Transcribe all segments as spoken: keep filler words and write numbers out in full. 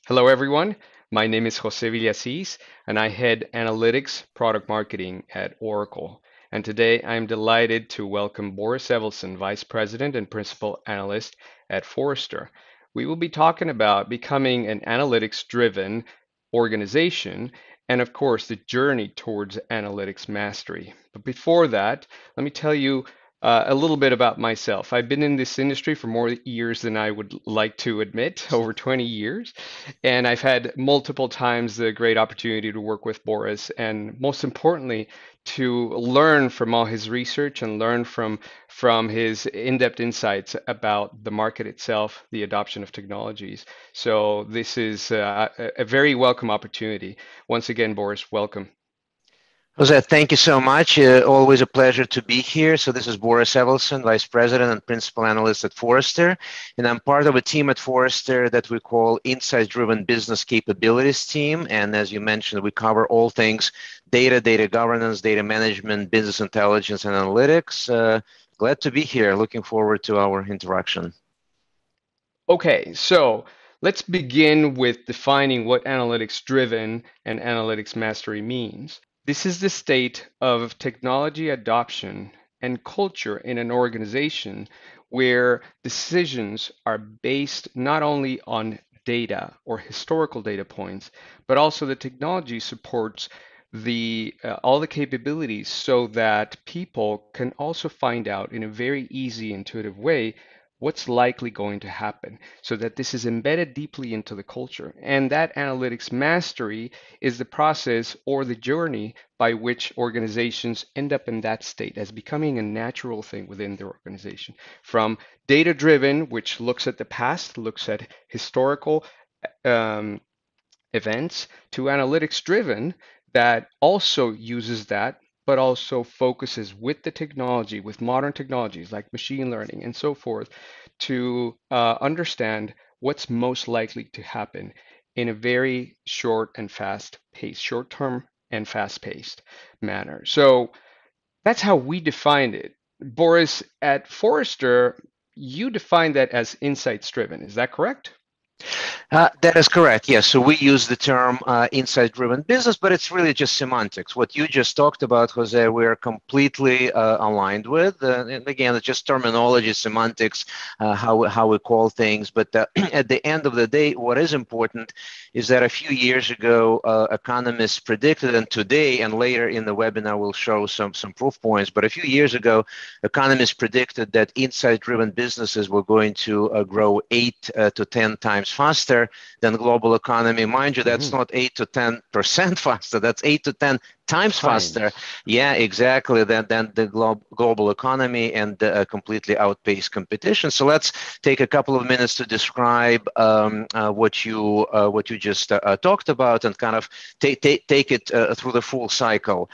Hello, everyone. My name is Jose Villacis, and I head Analytics Product Marketing at Oracle. And today I'm delighted to welcome Boris Evelson, Vice President and Principal Analyst at Forrester. We will be talking about becoming an analytics driven organization and, of course, the journey towards analytics mastery. But before that, let me tell you uh, a little bit about myself. I've been in this industry for more years than I would like to admit, over twenty years. And I've had multiple times the great opportunity to work with Boris, and most importantly, to learn from all his research and learn from from his in-depth insights about the market itself, the adoption of technologies. So this is uh, a a very welcome opportunity. Once again, Boris, welcome. Jose, thank you so much. Uh, always a pleasure to be here. So this is Boris Evelson, Vice President and Principal Analyst at Forrester. And I'm part of a team at Forrester that we call Insights-Driven Business Capabilities Team. And as you mentioned, we cover all things data, data governance, data management, business intelligence, and analytics. Uh, glad to be here. Looking forward to our interaction. Okay, so let's begin with defining what analytics driven and analytics mastery means. This is the state of technology adoption and culture in an organization where decisions are based not only on data or historical data points, but also the technology supports the uh, all the capabilities so that people can also find out in a very easy, intuitive way what's likely going to happen so that this is embedded deeply into the culture. And that analytics mastery is the process or the journey by which organizations end up in that state as becoming a natural thing within their organization. From data driven, which looks at the past, looks at historical um, events, to analytics driven, that also uses that but also focuses with the technology, with modern technologies like machine learning and so forth, to uh, understand what's most likely to happen in a very short and fast pace, short term and fast paced manner. So that's how we defined it. Boris, at Forrester, you defined that as insights driven. Is that correct? Uh, that is correct. Yes. So we use the term uh, insight-driven business, but it's really just semantics. What you just talked about, Jose, we are completely uh, aligned with. Uh, and again, it's just terminology, semantics, uh, how how we call things. But uh, at the end of the day, what is important is that a few years ago, uh, economists predicted, and today and later in the webinar, we'll show some some proof points. But a few years ago, economists predicted that insight-driven businesses were going to uh, grow eight uh, to ten times faster than the global economy. Mind you, that's Mm-hmm. not eight to ten percent faster. That's eight to ten times faster. Times. Yeah, exactly. Than, than the glo- global economy and uh, completely outpaced competition. So let's take a couple of minutes to describe um, uh, what you uh, what you just uh, uh, talked about and kind of take take take it uh, through the full cycle.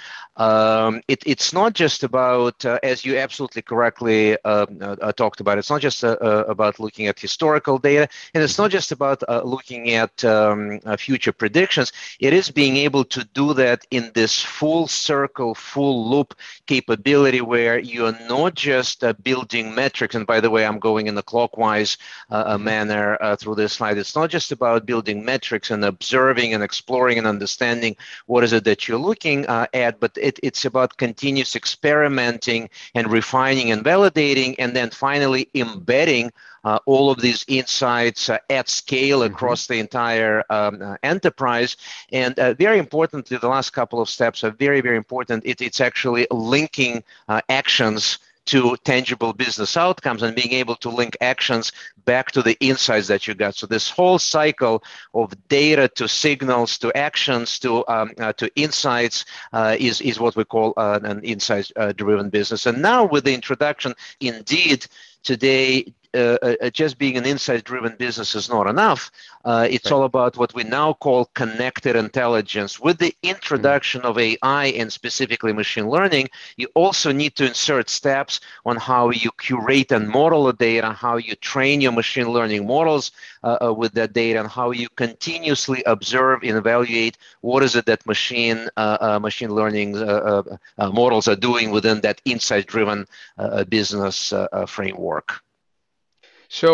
Um, it, it's not just about, uh, as you absolutely correctly uh, uh, talked about, it's not just uh, uh, about looking at historical data, and it's Mm-hmm. not just about uh, looking at um, uh, future predictions. It is being able to do that in this full circle, full loop capability where you're not just uh, building metrics. And by the way, I'm going in a clockwise uh, Mm-hmm. manner uh, through this slide. It's not just about building metrics and observing and exploring and understanding what is it that you're looking uh, at, but it, it's about continuous experimenting and refining and validating, and then finally embedding uh, all of these insights uh, at scale Mm-hmm. across the entire um, uh, enterprise. And uh, very importantly, the last couple of steps are very, very important. It, it's actually linking uh, actions to tangible business outcomes and being able to link actions back to the insights that you got. So this whole cycle of data to signals to actions to um, uh, to insights uh, is is what we call uh, an insights-driven business. And now with the introduction, indeed, today uh, uh, just being an insight-driven business is not enough. Uh, it's Right. all about what we now call connected intelligence. With the Mm. introduction of A I and specifically machine learning, you also need to insert steps on how you curate and model the data, how you train your machine learning models uh, uh, with that data, and how you continuously observe and evaluate what is it that machine uh, uh, machine learning uh, uh, uh, models are doing within that insight-driven uh, business uh, uh, framework. So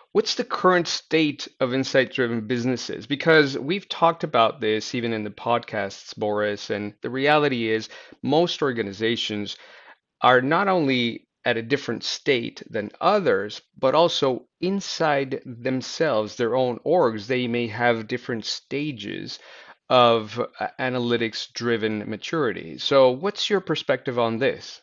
What's the current state of insight-driven businesses? Because we've talked about this even in the podcasts, Boris, and the reality is most organizations are not only at a different state than others, but also inside themselves, their own orgs, they may have different stages of uh, analytics-driven maturity. So, what's your perspective on this?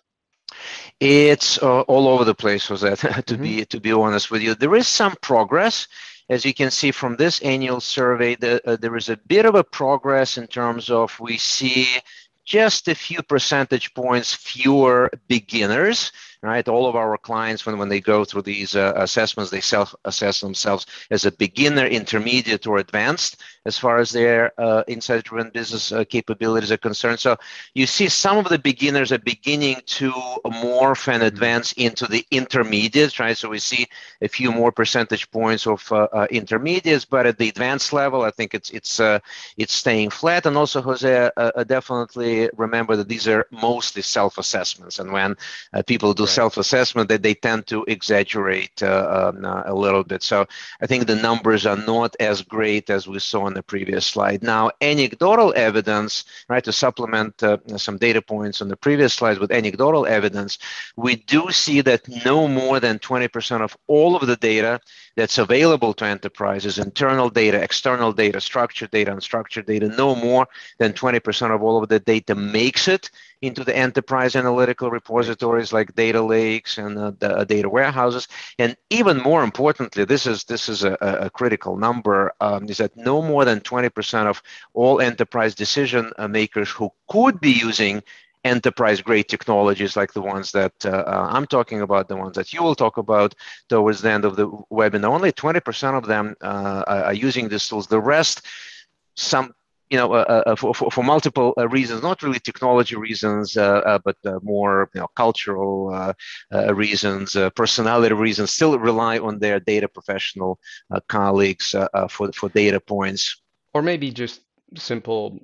It's uh, all over the place, Jose, to Hmm. be to be honest with you. There is some progress. As you can see from this annual survey, the, uh, there is a bit of a progress in terms of we see just a few percentage points fewer beginners, right? All of our clients, when, when they go through these uh, assessments, they self-assess themselves as a beginner, intermediate, or advanced as far as their uh, insight-driven business uh, capabilities are concerned. So you see some of the beginners are beginning to morph and Mm. advance into the intermediates, right? So we see a few more percentage points of uh, uh, intermediates, but at the advanced level, I think it's it's uh, it's staying flat. And also, Jose, uh, uh, definitely remember that these are mostly self-assessments, and when uh, people do Right. self-assessment, that they tend to exaggerate uh, um, uh, a little bit. So I think the numbers are not as great as we saw on the previous slide. Now, anecdotal evidence, right, to supplement uh, some data points on the previous slides with anecdotal evidence, we do see that no more than twenty percent of all of the data that's available to enterprises, internal data, external data, structured data, unstructured data, no more than twenty percent of all of the data makes it into the enterprise analytical Right. repositories like data lakes and uh, the, uh, data warehouses. And even more importantly, this is this is a, a critical number, um, is that no more than twenty percent of all enterprise decision uh, makers who could be using enterprise grade technologies like the ones that uh, uh, I'm talking about, the ones that you will talk about towards the end of the webinar. Only twenty percent of them uh, are using these tools. The rest, some, you know, uh, uh, for, for, for multiple uh, reasons, not really technology reasons, uh, uh, but uh, more, you know, cultural uh, uh, reasons, uh, personality reasons, still rely on their data professional uh, colleagues uh, uh, for, for data points. Or maybe just simple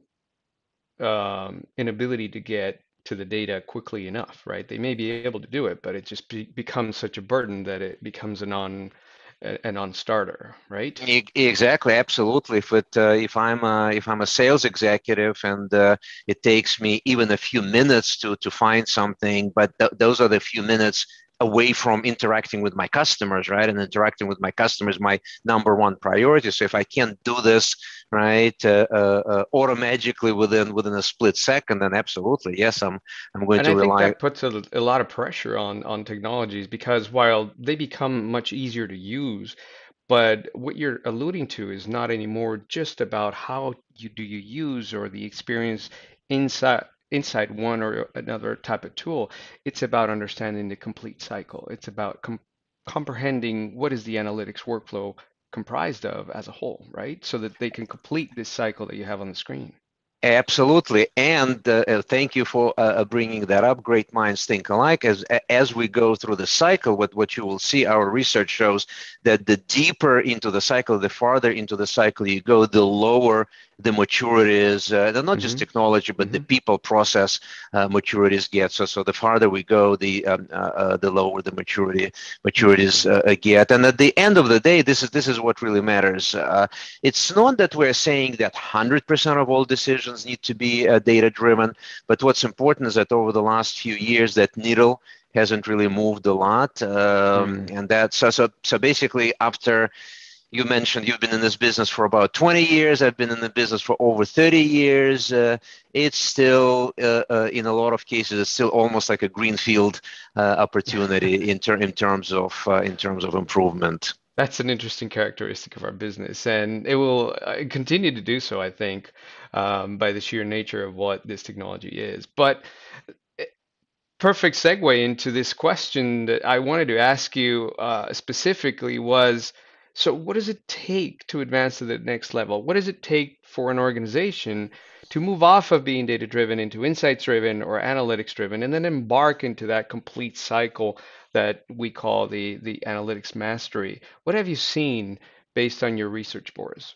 um, inability to get to the data quickly enough, right? They may be able to do it, but it just be, becomes such a burden that it becomes a non a, a non-starter, right? E- Exactly, absolutely. If it, uh, if I'm a, if I'm a sales executive and uh, it takes me even a few minutes to to find something, but th those are the few minutes away from interacting with my customers, right? And interacting with my customers, my number one priority. So if I can't do this, right, uh, uh, uh, automatically within within a split second, then absolutely, yes, I'm I'm going And to I think rely. that puts a, a lot of pressure on on technologies because while they become much easier to use, but what you're alluding to is not anymore just about how you do you use or the experience inside inside one or another type of tool. It's about understanding the complete cycle. It's about com comprehending what is the analytics workflow comprised of as a whole, right? So that they can complete this cycle that you have on the screen. Absolutely, and uh, uh, thank you for uh, uh, bringing that up. Great minds think alike. As as we go through the cycle, what what you will see, our research shows that the deeper into the cycle, the farther into the cycle you go, the lower the maturity is. Uh, not just Hmm. technology, but the Hmm. people process uh, maturities get. So so the farther we go, the um, uh, uh, the lower the maturity maturities Hmm. uh, get. And at the end of the day, this is this is what really matters. Uh, it's not that we're saying that one hundred percent of all decisions need to be uh, data driven, but what's important is that over the last few years, that needle hasn't really moved a lot. Um, Mm. and that, so, so, so basically, after you mentioned you've been in this business for about twenty years, I've been in the business for over thirty years. Uh, it's still, uh, uh, in a lot of cases, it's still almost like a greenfield uh, opportunity in, ter- in terms of uh, in terms of improvement. That's an interesting characteristic of our business, and it will uh, continue to do so, I think, um, by the sheer nature of what this technology is. But eh, perfect segue into this question that I wanted to ask you uh, specifically was, so what does it take to advance to the next level? What does it take for an organization to move off of being data driven into insights driven or analytics driven and then embark into that complete cycle that we call the the analytics mastery? What have you seen based on your research, Boris?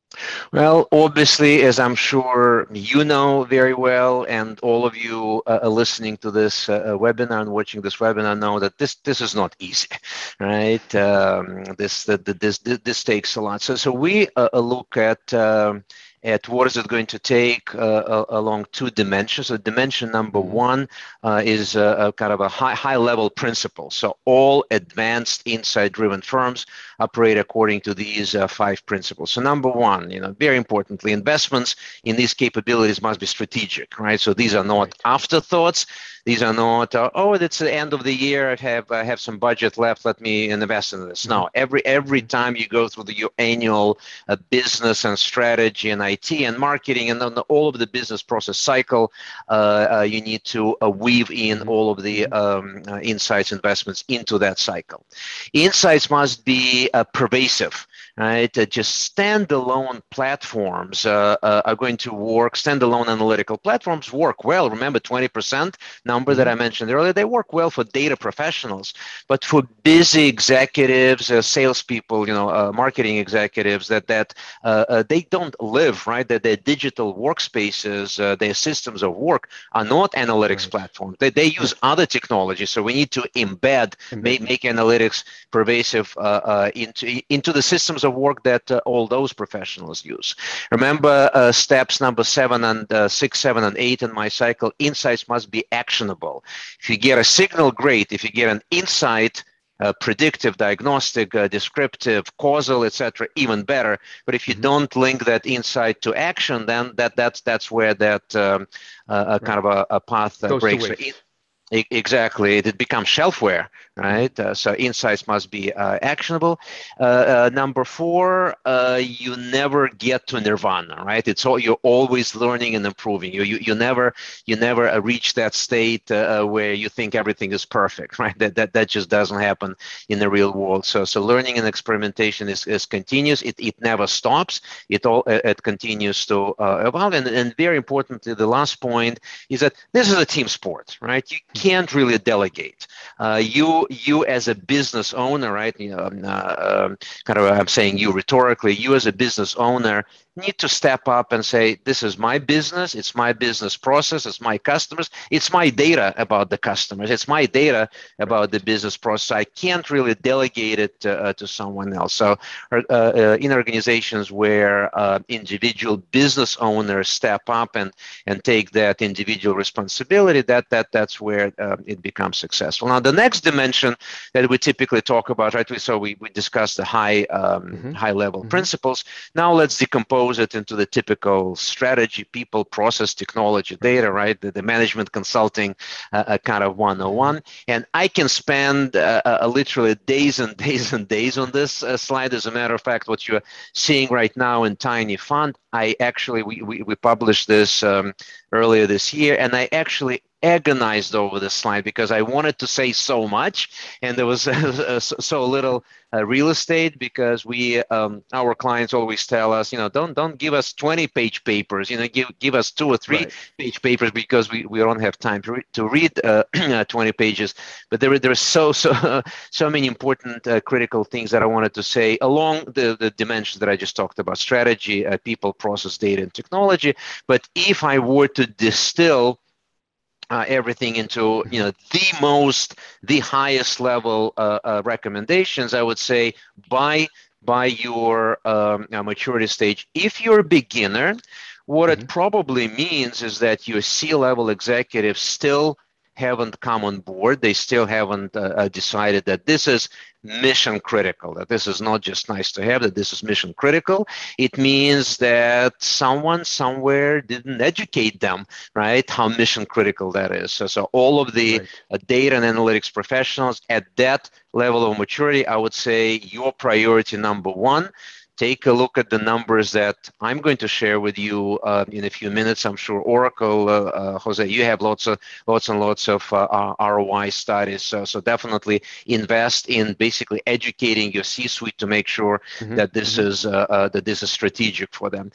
Well, obviously, as I'm sure you know very well, and all of you uh, listening to this uh, webinar and watching this webinar know that this this is not easy, right? Um, this, the, the, this this this takes a lot. So so we uh, look at. Um, at what is it going to take uh, along two dimensions. So dimension number Mm-hmm. one uh, is a, a kind of a high high level principle. So all advanced insight driven firms operate according to these uh, five principles. So number one, you know, very importantly, investments in these capabilities must be strategic, right? So these are not Right. afterthoughts. These are not, uh, oh, it's the end of the year. I have I have some budget left. Let me invest in this. Mm-hmm. No, every every Mm-hmm. time you go through the, your annual uh, business and strategy and I T and marketing and then all of the business process cycle, uh, uh, you need to uh, weave in Mm-hmm. all of the Mm-hmm. um, uh, insights investments into that cycle. Insights must be uh, pervasive, right? Uh, just standalone platforms uh, uh, are going to work. Standalone analytical platforms work well. Remember, twenty percent number that Mm-hmm. I mentioned earlier. They work well for data professionals, but for busy executives, uh, salespeople, you know, uh, marketing executives, that that uh, uh, they don't live right. That their digital workspaces, uh, their systems of work are not analytics Right. platforms. They they use Yeah. other technology. So we need to embed, make, Embed. make analytics pervasive uh, uh, into into the systems of work that uh, all those professionals use. Remember uh, steps number seven and uh, six, seven, and eight in my cycle. Insights must be actionable. If you get a signal, great. If you get an insight, uh, predictive, diagnostic, uh, descriptive, causal, et cetera, even better. But if you Mm-hmm. don't link that insight to action, then that that's that's where that um, uh, kind Right. of a, a path uh, Goes to breaks. So waste. E- Exactly, it becomes shelfware, Mm-hmm. right? Uh, so insights must be uh, actionable. Uh, uh, number four, uh, you never get to nirvana, right? It's all you're always learning and improving. You you, you never you never uh, reach that state uh, uh, where you think everything is perfect, right? That that that just doesn't happen in the real world. So so learning and experimentation is, is continuous. It it never stops. It all it it continues to uh, evolve. And and very importantly, the last point is that this is a team sport, right? You can't really delegate. Uh, you, you as a business owner, right? You know, um, uh, um, kind of, I'm saying you rhetorically. You as a business owner need to step up and say, "This is my business. It's my business process. It's my customers. It's my data about the customers. It's my data about the Right. business process. I can't really delegate it uh, uh, to someone else." So, uh, uh, in organizations where uh, individual business owners step up and and take that individual responsibility, that that that's where uh, it becomes successful. Now, the next dimension that we typically talk about, right? We so we we discussed the high um, Mm-hmm. high level Mm-hmm. principles. Now let's decompose it into the typical strategy, people, process, technology, Right. data, right? The, the management consulting uh, uh, kind of Mm-hmm. one oh one. And I can spend uh, uh, literally days and days and days on this uh, slide. As a matter of fact, what you're seeing right now in Tiny Font, I actually we we, we published this um, earlier this year, and I actually agonized over this slide because I wanted to say so much, and there was uh, so little uh, real estate because we um, our clients always tell us, you know, don't don't give us twenty page papers, you know, give give us two or three Right. page papers because we, we don't have time to, re- to read uh, twenty pages. But there there are so so so many important uh, critical things that I wanted to say along the the dimensions that I just talked about: strategy, uh, people, process, data, and technology. But if I were to distill uh, everything into, you Mm-hmm. know, the most, the highest level uh, uh, recommendations, I would say by by your um, uh, maturity stage. If you're a beginner, what Mm-hmm. it probably means is that your C-level executives still haven't come on board. They still haven't uh, uh, decided that this is mission critical, that this is not just nice to have, that this is mission critical. It means that someone somewhere didn't educate them, right? How mission critical that is. So, so all of the Right. uh, data and analytics professionals at that level of maturity, I would say your priority number one. Take a look at the numbers that I'm going to share with you uh, in a few minutes. I'm sure Oracle, uh, uh, Jose, you have lots of lots and lots of uh, R O I studies. So, so definitely invest in basically educating your C-suite to make sure Mm-hmm. that this Mm-hmm. is uh, uh, that this is strategic for them.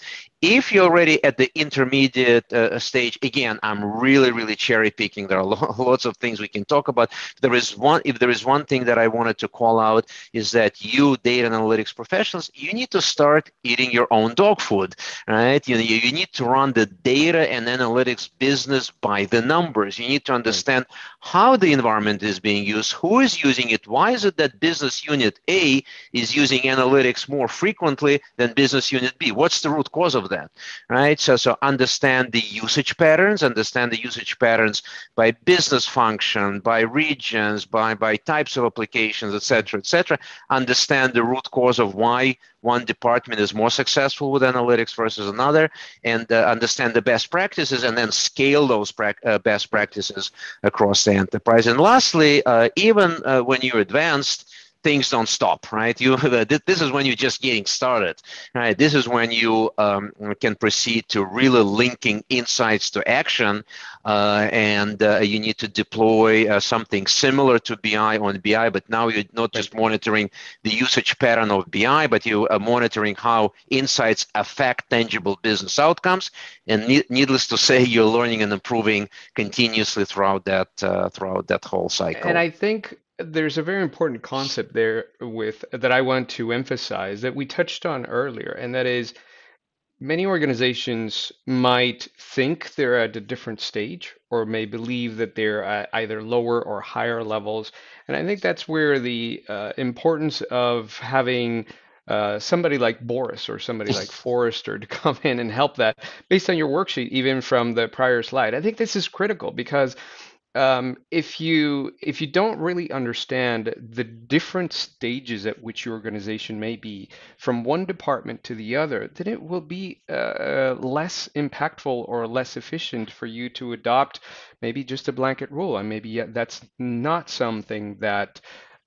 If you're already at the intermediate uh, stage, again, I'm really, really cherry picking. There are lo- lots of things we can talk about. There is one, if there is one thing that I wanted to call out is that you data analytics professionals, you need to start eating your own dog food, right? You, you need to run the data and analytics business by the numbers. You need to understand right. how the environment is being used, who is using it, why is it that business unit A is using analytics more frequently than business unit B? What's the root cause of that, right? So, so understand the usage patterns, understand the usage patterns by business function, by regions, by, by types of applications, et cetera, et cetera. Understand the root cause of why one department is more successful with analytics versus another, and uh, understand the best practices, and then scale those pra- uh, best practices across the enterprise. And lastly, uh, even uh, when you're advanced, things don't stop, right? You this is when you're just getting started, right? This is when you um, can proceed to really linking insights to action, uh, and uh, you need to deploy uh, something similar to B I on B I, but now you're not just monitoring the usage pattern of B I, but you are monitoring how insights affect tangible business outcomes. And ne- needless to say, you're learning and improving continuously throughout that uh, throughout that whole cycle. And I think there's a very important concept there with that I want to emphasize that we touched on earlier, and that is many organizations might think they're at a different stage or may believe that they're at either lower or higher levels. And I think that's where the uh, importance of having uh, somebody like Boris or somebody like Forrester to come in and help that based on your worksheet, even from the prior slide. I think this is critical because um, if you if you don't really understand the different stages at which your organization may be from one department to the other, then it will be uh, less impactful or less efficient for you to adopt maybe just a blanket rule, and maybe yeah, that's not something that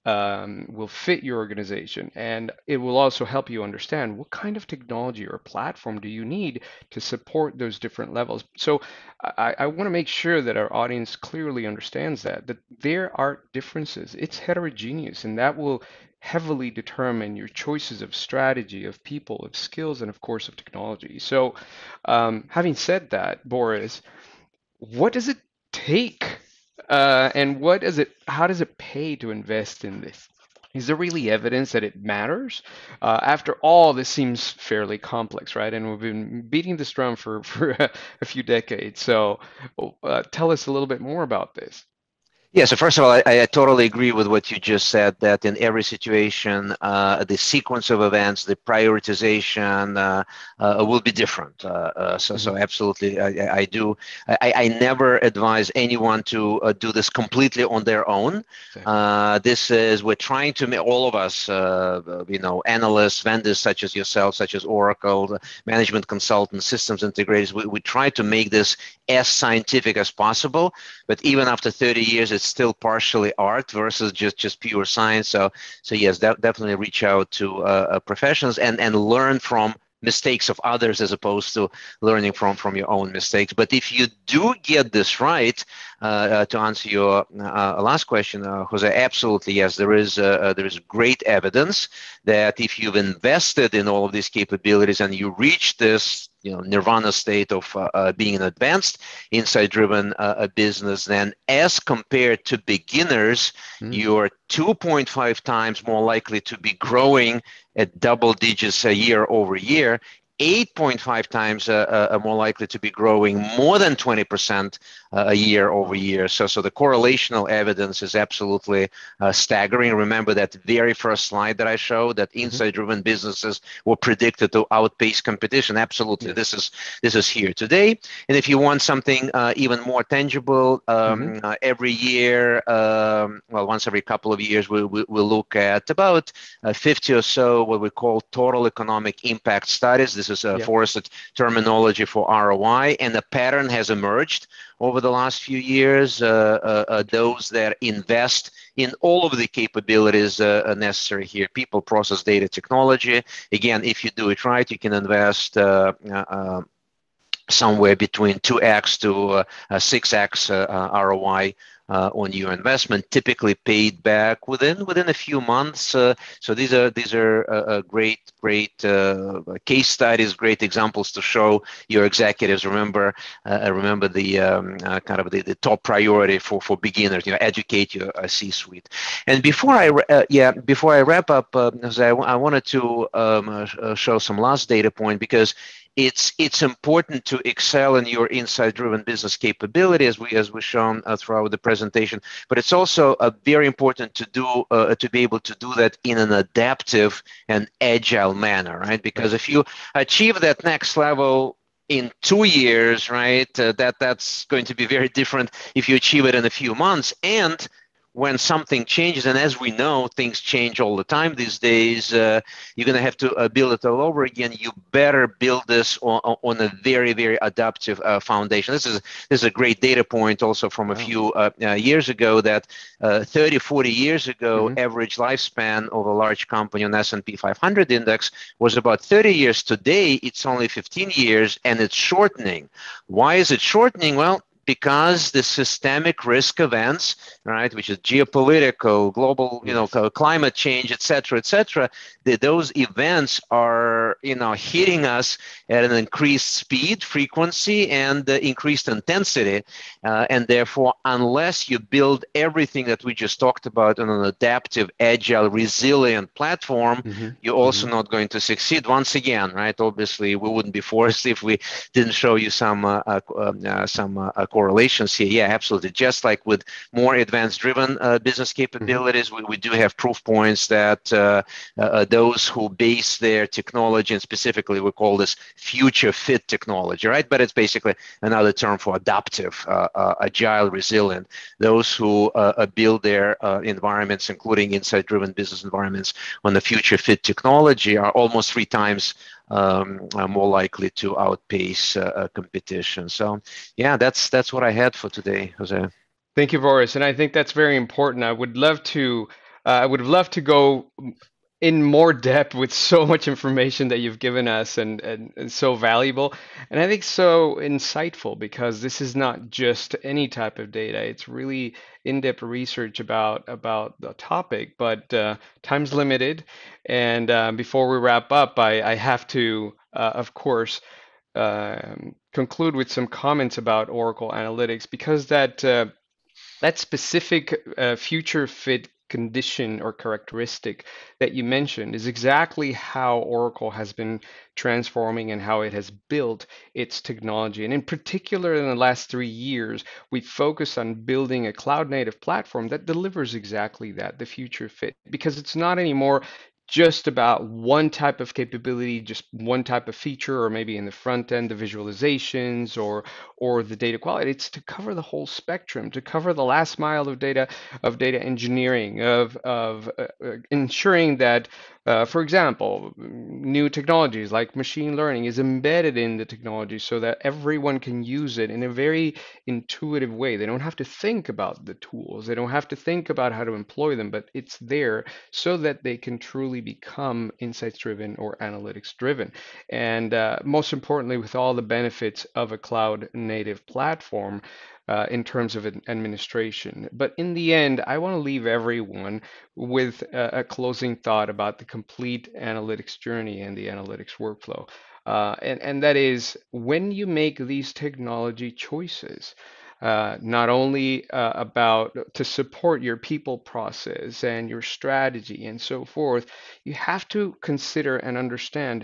um, will fit your organization. And it will also help you understand what kind of technology or platform do you need to support those different levels. So I, I want to make sure that our audience clearly understands that, that there are differences. It's heterogeneous, and that will heavily determine your choices of strategy, of people, of skills, and of course of technology. So um, having said that, Boris, what does it take uh, and what does it, how does it pay to invest in this? Is there really evidence that it matters? Uh, after all, this seems fairly complex, right? And we've been beating this drum for, for a, a few decades. So uh, tell us a little bit more about this. Yeah, so first of all, I, I totally agree with what you just said, that in every situation, uh, the sequence of events, the prioritization uh, uh, will be different. Uh, uh, so, mm-hmm. so absolutely, I, I do. I, I never advise anyone to uh, do this completely on their own. Exactly. Uh, this is, we're trying to make all of us, uh, you know, analysts, vendors such as yourself, such as Oracle, management consultants, systems integrators, we, we try to make this as scientific as possible. But even after thirty years, it's still partially art versus just, just pure science. So, so yes, de- definitely reach out to uh, professionals and, and learn from mistakes of others as opposed to learning from, from your own mistakes. But if you do get this right, uh, uh, to answer your uh, last question, uh, Jose, absolutely yes, there is uh, there is great evidence that if you've invested in all of these capabilities and you reach this, you know, nirvana state of uh, uh, being an advanced insight-driven uh, business, then as compared to beginners, mm. you're two point five times more likely to be growing at double digits a year over year, eight point five times uh, uh, more likely to be growing more than twenty percent uh, a year over year. So, so the correlational evidence is absolutely uh, staggering. Remember that very first slide that I showed, that insight-driven businesses were predicted to outpace competition. Absolutely, yes. this is this is here today. And if you want something uh, even more tangible, um, mm-hmm. uh, every year, um, well, once every couple of years, we we we'll look at about uh, fifty or so what we call total economic impact studies. This is a yep. Forrester terminology for R O I, and a pattern has emerged over the last few years. Uh, uh, uh, those that invest in all of the capabilities uh, necessary here, people, process, data, technology. Again, if you do it right, you can invest uh, uh, somewhere between two x to uh, six x uh, uh, R O I uh, on your investment, typically paid back within within a few months. Uh, so these are these are uh, uh, great great uh, case studies, great examples to show your executives. Remember, uh, remember the um, uh, kind of the, the top priority for for beginners. You know, educate your uh, C-suite. And before I uh, yeah before I wrap up, uh, I, I wanted to um, uh, show some last data point because it's it's important to excel in your insight-driven business capability, as we as we shown uh, throughout the presentation. But it's also uh, very important to do uh, to be able to do that in an adaptive and agile manner, right? Because Right. if you achieve that next level in two years, right, uh, that that's going to be very different if you achieve it in a few months. And when something changes, and as we know, things change all the time these days, uh, you're going to have to uh, build it all over again. You better build this on, on a very, very adaptive uh, foundation. This is this is a great data point also from a Wow. few uh, uh, years ago that uh, thirty, forty years ago, Mm-hmm. average lifespan of a large company on S and P five hundred index was about thirty years. Today, it's only fifteen years, and it's shortening. Why is it shortening? Well, because the systemic risk events, right, which is geopolitical, global, you know, Yes. climate change, et cetera, et cetera, the, those events are, you know, hitting us at an increased speed, frequency, and uh, increased intensity. Uh, and therefore, unless you build everything that we just talked about on an adaptive, agile, resilient platform, Mm-hmm. you're Mm-hmm. also not going to succeed. Once again, right? Obviously, we wouldn't be forced if we didn't show you some uh, uh, uh, some uh, correlations here. Yeah, absolutely. Just like with more advanced-driven uh, business Mm-hmm. capabilities, we, we do have proof points that uh, uh, those who base their technology, and specifically we call this future-fit technology, right? But it's basically another term for adaptive, uh, uh, agile, resilient. Those who uh, build their uh, environments, including insight-driven business environments, on the future-fit technology, are almost three times um, uh, more likely to outpace uh, uh, competition. So, yeah, that's that's what I had for today, Jose. Thank you, Boris. And I think that's very important. I would love to, uh, I would have loved to go in more depth with so much information that you've given us and, and, and so valuable. And I think so insightful because this is not just any type of data. It's really in-depth research about about the topic, but uh, time's limited. And um, before we wrap up, I, I have to, uh, of course, um, conclude with some comments about Oracle Analytics because that uh, that specific uh, future fit condition or characteristic that you mentioned is exactly how Oracle has been transforming and how it has built its technology. And in particular, in the last three years, we focused on building a cloud native platform that delivers exactly that, the future fit, because it's not anymore just about one type of capability, just one type of feature, or maybe in the front end, the visualizations or or the data quality. It's to cover the whole spectrum, to cover the last mile of data, of data engineering, of of uh, uh, ensuring that, uh, for example, new technologies like machine learning is embedded in the technology so that everyone can use it in a very intuitive way. They don't have to think about the tools. They don't have to think about how to employ them, but it's there so that they can truly become insights driven or analytics driven. And uh, most importantly, with all the benefits of a cloud native platform uh, in terms of administration. But in the end, I want to leave everyone with a, a closing thought about the complete analytics journey and the analytics workflow. Uh, and, and that is when you make these technology choices, uh, not only uh, about to support your people process and your strategy and so forth, you have to consider and understand,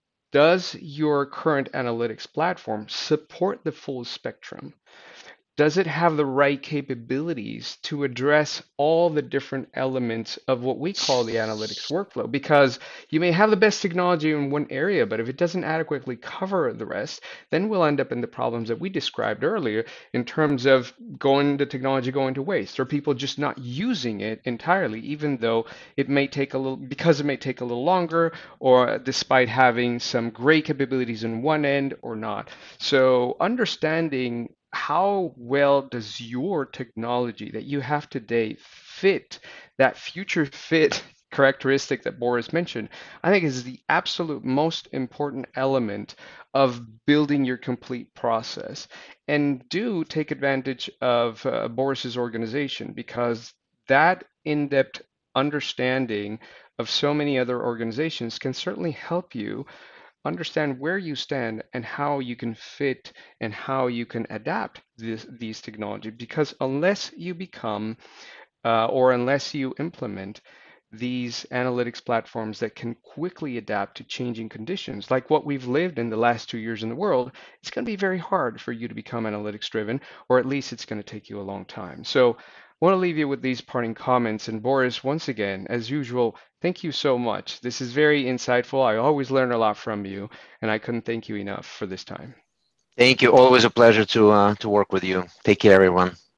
does your current analytics platform support the full spectrum? Does it have the right capabilities to address all the different elements of what we call the analytics workflow? Because you may have the best technology in one area, but if it doesn't adequately cover the rest, then we'll end up in the problems that we described earlier in terms of going the technology going to waste or people just not using it entirely, even though it may take a little because it may take a little longer or despite having some great capabilities in one end or not. So understanding how well does your technology that you have today fit that future fit characteristic that Boris mentioned, I think is the absolute most important element of building your complete process. And do take advantage of uh, Boris's organization, because that in-depth understanding of so many other organizations can certainly help you understand where you stand and how you can fit and how you can adapt this, these technology. Because unless you become uh, or unless you implement these analytics platforms that can quickly adapt to changing conditions, like what we've lived in the last two years in the world, it's going to be very hard for you to become analytics driven, or at least it's going to take you a long time. So I want to leave you with these parting comments. And Boris, once again, as usual, thank you so much. This is very insightful. I always learn a lot from you, and I couldn't thank you enough for this time. Thank you. Always a pleasure to uh, to work with you. Take care, everyone.